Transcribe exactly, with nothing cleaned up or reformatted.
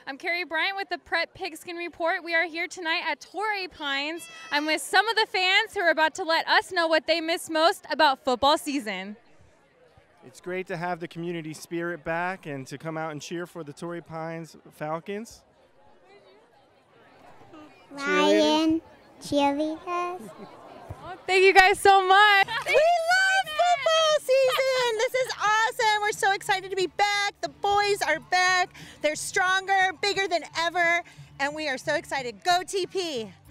I'm Carrie Bryant with the Prep Pigskin Report. We are here tonight at Torrey Pines. I'm with some of the fans who are about to let us know what they miss most about football season. It's great to have the community spirit back and to come out and cheer for the Torrey Pines Falcons. Ryan, cheerleaders. Oh, thank you guys so much. We love football season. This is awesome. We're so excited to be back. The boys are back. They're stronger, bigger than ever, and we are so excited. Go T P.